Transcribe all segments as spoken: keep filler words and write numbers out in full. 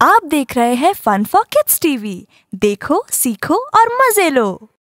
आप देख रहे हैं फन फॉर किड्स टीवी। देखो, सीखो और मजे लो।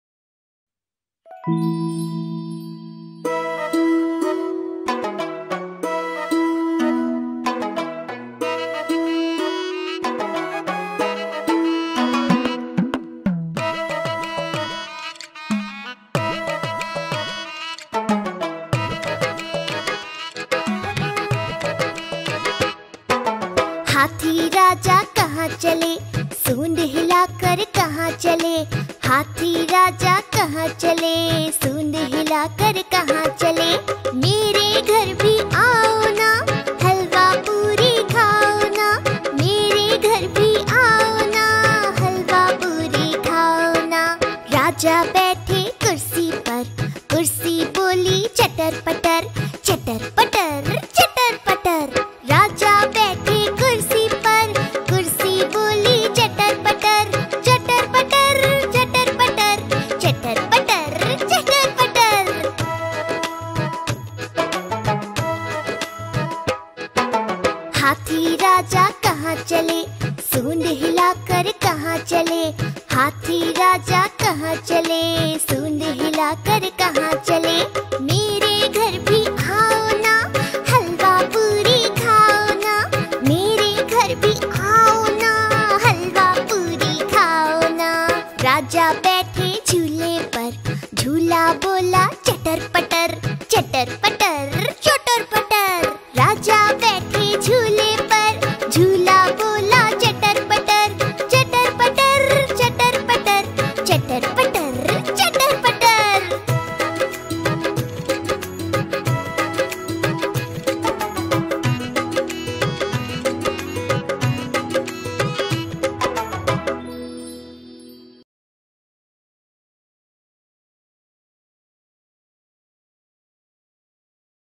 हाथी राजा कहाँ चले, सूंड हिलाकर कहाँ चले। हाथी राजा कहाँ चले, सूंड हिलाकर कहाँ चले। मेरे घर भी आओ ना, हलवा पूरी खाओ ना। मेरे घर भी आओ ना, हलवा पूरी खाओ ना। राजा बैठे कुर्सी पर, कुर्सी बोली चटर पटर, चटर पटर चटर पटर। राजा बैठे कुर्सी पर, कुर्सी बोली चटर पटर, चटर पटर चटर पटर, चटर पटर चटर पटर। हाथी राजा कहाँ चले, सूंड हिलाकर कहाँ चले। हाथी राजा कहाँ चले, सूंड हिलाकर कहाँ चले। मेरे घर भी